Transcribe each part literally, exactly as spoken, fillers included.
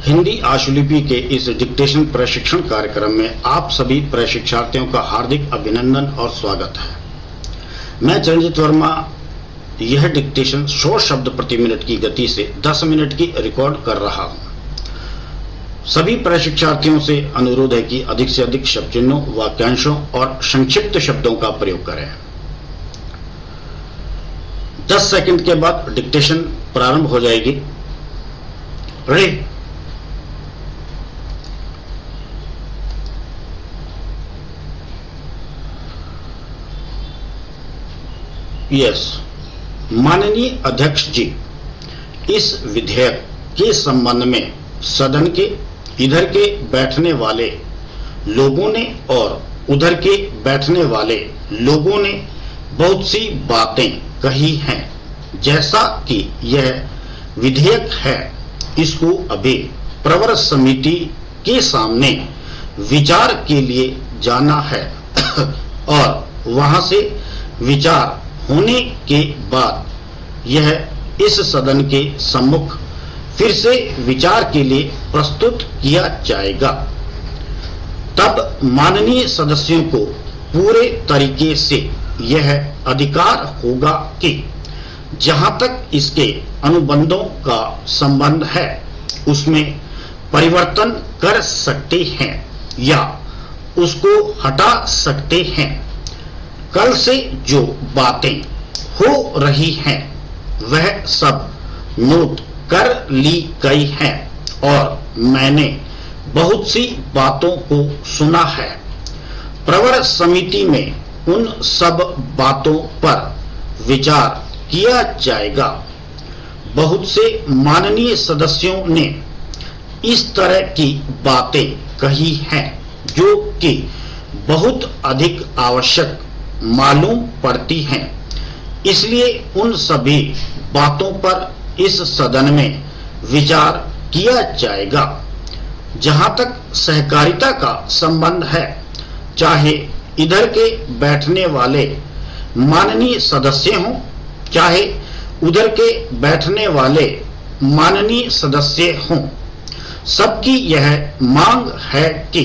हिंदी आशुलिपि के इस डिक्टेशन प्रशिक्षण कार्यक्रम में आप सभी प्रशिक्षार्थियों का हार्दिक अभिनंदन और स्वागत है। मैं चरणजीत वर्मा यह डिक्टेशन सौ शब्द प्रति मिनट की गति से दस मिनट की रिकॉर्ड कर रहा हूं। सभी प्रशिक्षार्थियों से अनुरोध है कि अधिक से अधिक शब्द चिन्हों, वाक्यांशों और संक्षिप्त शब्दों का प्रयोग करें। दस सेकंड के बाद डिक्टेशन प्रारंभ हो जाएगी। रेडी? यस। माननीय अध्यक्ष जी, इस विधेयक के संबंध में सदन के इधर के बैठने वाले लोगों ने और उधर के बैठने वाले लोगों ने बहुत सी बातें कही हैं। जैसा कि यह विधेयक है, इसको अभी प्रवर समिति के सामने विचार के लिए जाना है और वहां से विचार होने के बाद यह इस सदन के सम्मुख फिर से विचार के लिए प्रस्तुत किया जाएगा। तब माननीय सदस्यों को पूरे तरीके से यह अधिकार होगा कि जहां तक इसके अनुबंधों का संबंध है उसमें परिवर्तन कर सकते हैं या उसको हटा सकते हैं। कल से जो बातें हो रही हैं वह सब नोट कर ली गई हैं और मैंने बहुत सी बातों को सुना है। प्रवर समिति में उन सब बातों पर विचार किया जाएगा। बहुत से माननीय सदस्यों ने इस तरह की बातें कही हैं जो कि बहुत अधिक आवश्यक मालूम पड़ती हैं। इसलिए उन सभी बातों पर इस सदन में विचार किया जाएगा। जहां तक सहकारिता का संबंध है, चाहे इधर के बैठने वाले माननीय सदस्य हों, चाहे उधर के बैठने वाले माननीय सदस्य हों, सबकी यह मांग है कि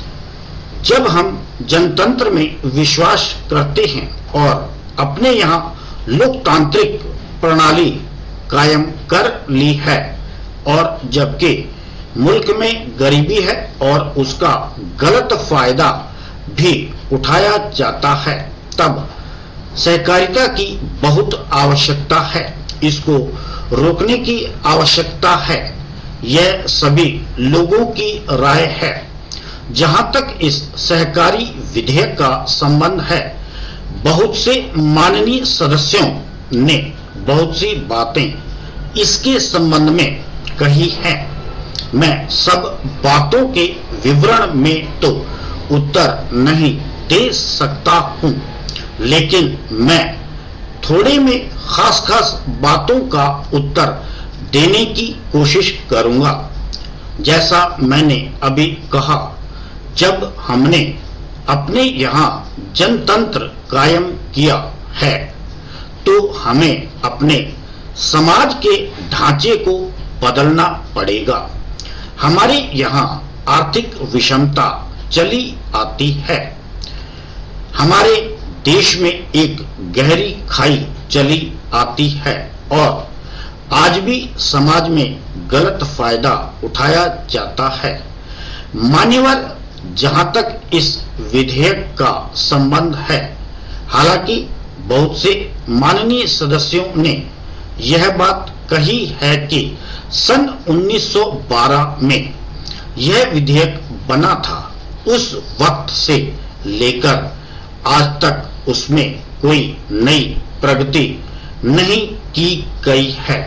जब हम जनतंत्र में विश्वास करते हैं और अपने यहाँ लोकतांत्रिक प्रणाली कायम कर ली है और जबकि मुल्क में गरीबी है और उसका गलत फायदा भी उठाया जाता है, तब सहकारिता की बहुत आवश्यकता है। इसको रोकने की आवश्यकता है। यह सभी लोगों की राय है। जहां तक इस सहकारी विधेयक का संबंध है, बहुत से माननीय सदस्यों ने बहुत सी बातें इसके संबंध में कही हैं। मैं सब बातों के विवरण में तो उत्तर नहीं दे सकता हूं, लेकिन मैं थोड़े में खास खास बातों का उत्तर देने की कोशिश करूंगा। जैसा मैंने अभी कहा, जब हमने अपने यहाँ जनतंत्र कायम किया है तो हमें अपने समाज के ढांचे को बदलना पड़ेगा। हमारे यहाँ आर्थिक विषमता चली आती है। हमारे देश में एक गहरी खाई चली आती है और आज भी समाज में गलत फायदा उठाया जाता है। मान्यवर, जहां तक इस विधेयक का संबंध है, हालांकि बहुत से माननीय सदस्यों ने यह बात कही है कि सन उन्नीस सौ बारह में यह विधेयक बना था, उस वक्त से लेकर आज तक उसमें कोई नई प्रगति नहीं की गई है,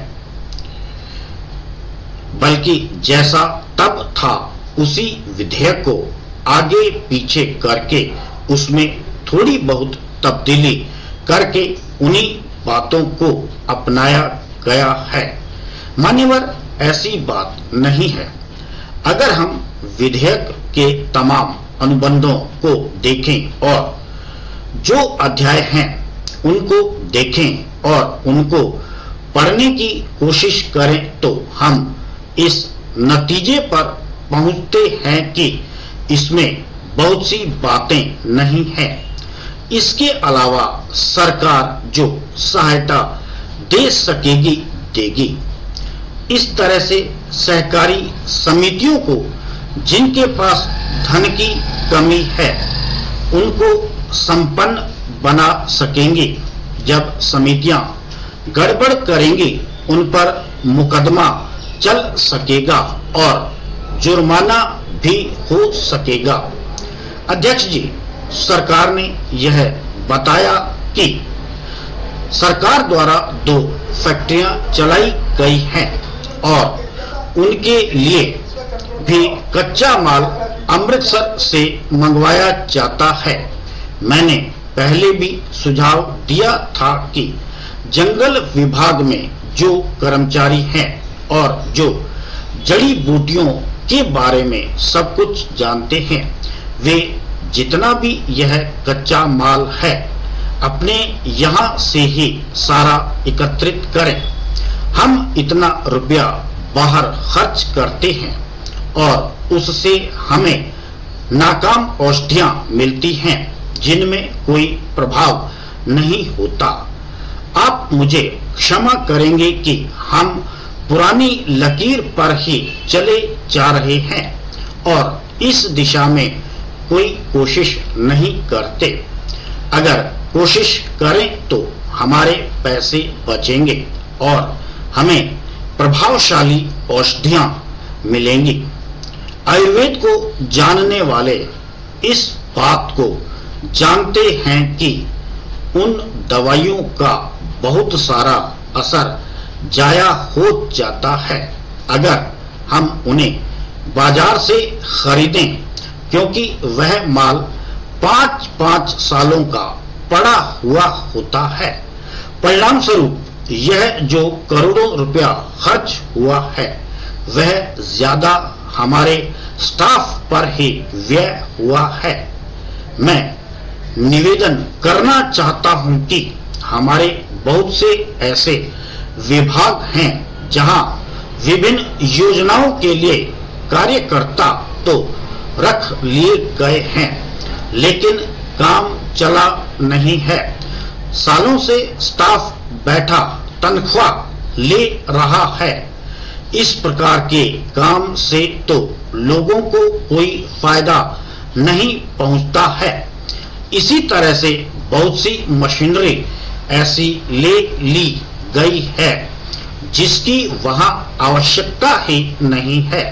बल्कि जैसा तब था उसी विधेयक को आगे पीछे करके उसमें थोड़ी बहुत तब्दीली करके उन्हीं बातों को अपनाया गया है। मान्यवर, ऐसी बात नहीं है। अगर हम विधेयक के तमाम अनुबंधों को देखें और जो अध्याय हैं उनको देखें और उनको पढ़ने की कोशिश करें तो हम इस नतीजे पर पहुंचते हैं कि इसमें बहुत सी बातें नहीं हैं। इसके अलावा सरकार जो सहायता दे सकेगी देगी। इस तरह से सहकारी समितियों को जिनके पास धन की कमी है उनको संपन्न बना सकेंगे। जब समितियां गड़बड़ करेंगी उन पर मुकदमा चल सकेगा और जुर्माना भी हो सकेगा। अध्यक्ष जी, सरकार ने यह बताया कि सरकार द्वारा दो फैक्ट्रियां चलाई गई हैं और उनके लिए भी कच्चा माल अमृतसर से मंगवाया जाता है। मैंने पहले भी सुझाव दिया था कि जंगल विभाग में जो कर्मचारी हैं और जो जड़ी बूटियों के बारे में सब कुछ जानते हैं, वे जितना भी यह कच्चा माल है अपने यहाँ से ही सारा एकत्रित करें। हम इतना रुपया बाहर खर्च करते हैं और उससे हमें नाकाम औषधियां मिलती हैं जिनमें कोई प्रभाव नहीं होता। आप मुझे क्षमा करेंगे कि हम पुरानी लकीर पर ही चले जा रहे हैं और इस दिशा में कोई कोशिश नहीं करते। अगर कोशिश करें तो हमारे पैसे बचेंगे और हमें प्रभावशाली औषधियां मिलेंगी। आयुर्वेद को जानने वाले इस बात को जानते हैं कि उन दवाइयों का बहुत सारा असर जाया हो जाता है अगर हम उन्हें बाजार से खरीदें, क्योंकि वह माल पांच पांच सालों का पड़ा हुआ होता है। परिणाम स्वरूप यह जो करोड़ों रुपया खर्च हुआ है वह ज्यादा हमारे स्टाफ पर ही व्यय हुआ है। मैं निवेदन करना चाहता हूं कि हमारे बहुत से ऐसे विभाग हैं जहां विभिन्न योजनाओं के लिए कार्यकर्ता तो रख लिए गए हैं लेकिन काम चला नहीं है। सालों से स्टाफ बैठा तनख्वाह ले रहा है। इस प्रकार के काम से तो लोगों को कोई फायदा नहीं पहुंचता है। इसी तरह से बहुत सी मशीनरी ऐसी ले ली गई है जिसकी वहां आवश्यकता ही नहीं है।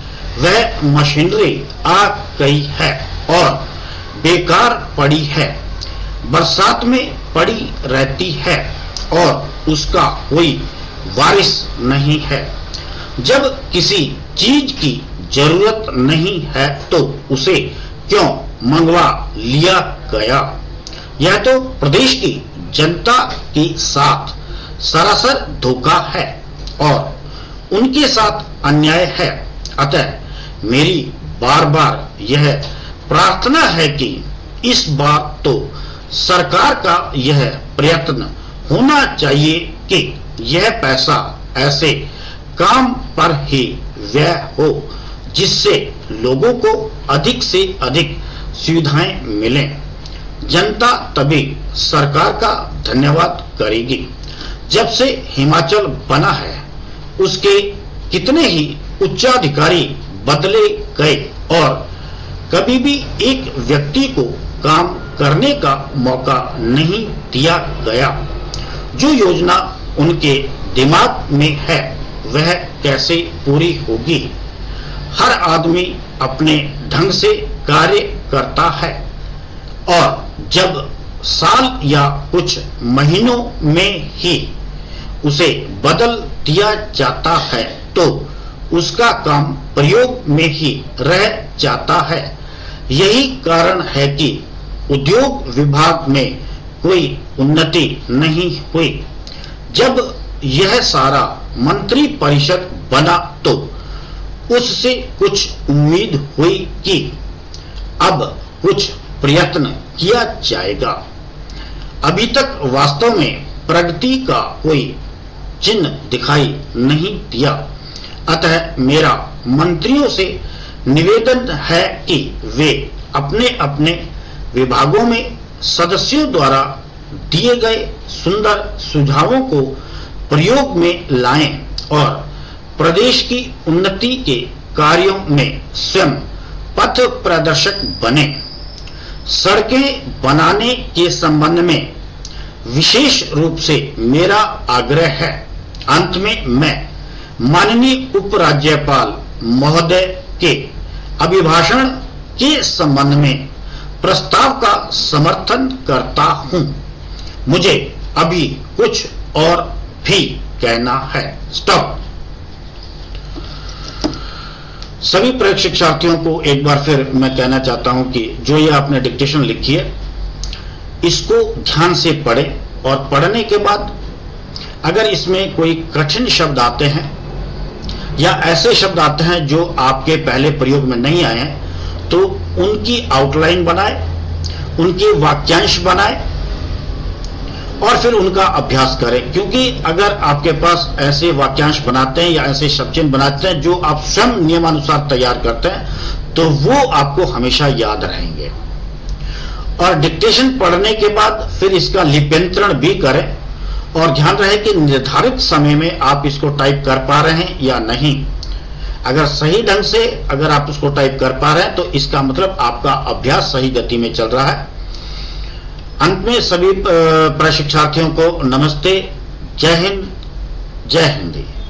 वह मशीनरी आ गई है और बेकार पड़ी है, बरसात में पड़ी रहती है और उसका कोई वारिस नहीं है। जब किसी चीज की जरूरत नहीं है तो उसे क्यों मंगवा लिया गया? यह तो प्रदेश की जनता के साथ सरासर धोखा है और उनके साथ अन्याय है। अतः मेरी बार बार यह प्रार्थना है कि इस बार तो सरकार का यह प्रयत्न होना चाहिए कि यह पैसा ऐसे काम पर ही व्यय हो जिससे लोगों को अधिक से अधिक सुविधाएं मिलें। जनता तभी सरकार का धन्यवाद करेगी। जब से हिमाचल बना है उसके कितने ही उच्चाधिकारी बदले गए और कभी भी एक व्यक्ति को काम करने का मौका नहीं दिया गया। जो योजना उनके दिमाग में है वह कैसे पूरी होगी? हर आदमी अपने ढंग से कार्य करता है और जब साल या कुछ महीनों में ही उसे बदल दिया जाता है तो उसका काम प्रयोग में ही रह जाता है। यही कारण है कि उद्योग विभाग में कोई उन्नति नहीं हुई। जब यह सारा मंत्री परिषद बना तो उससे कुछ उम्मीद हुई कि अब कुछ प्रयत्न किया जाएगा। अभी तक वास्तव में प्रगति का कोई चिन्ह दिखाई नहीं दिया। अतः मेरा मंत्रियों से निवेदन है कि वे अपने अपने विभागों में सदस्यों द्वारा दिए गए सुंदर सुझावों को प्रयोग में लाएं और प्रदेश की उन्नति के कार्यों में स्वयं पथ प्रदर्शक बने। सड़कें बनाने के संबंध में विशेष रूप से मेरा आग्रह है। अंत में मैं माननीय उपराज्यपाल महोदय के अभिभाषण के संबंध में प्रस्ताव का समर्थन करता हूं। मुझे अभी कुछ और भी कहना है। स्टॉप। सभी प्रयोग शिक्षार्थियों को एक बार फिर मैं कहना चाहता हूं कि जो ये आपने डिक्टेशन लिखी है इसको ध्यान से पढ़ें और पढ़ने के बाद अगर इसमें कोई कठिन शब्द आते हैं या ऐसे शब्द आते हैं जो आपके पहले प्रयोग में नहीं आए हैं तो उनकी आउटलाइन बनाएं, उनके वाक्यांश बनाएं और फिर उनका अभ्यास करें। क्योंकि अगर आपके पास ऐसे वाक्यांश बनाते हैं या ऐसे शब्द चिन्ह बनाते हैं जो आप स्वयं नियमानुसार तैयार करते हैं तो वो आपको हमेशा याद रहेंगे। और डिक्टेशन पढ़ने के बाद फिर इसका लिप्यंतरण भी करें और ध्यान रहे कि निर्धारित समय में आप इसको टाइप कर पा रहे हैं या नहीं। अगर सही ढंग से अगर आप उसको टाइप कर पा रहे हैं तो इसका मतलब आपका अभ्यास सही गति में चल रहा है। अंत में सभी प्रशिक्षार्थियों को नमस्ते, जय हिंद, जय हिंदी।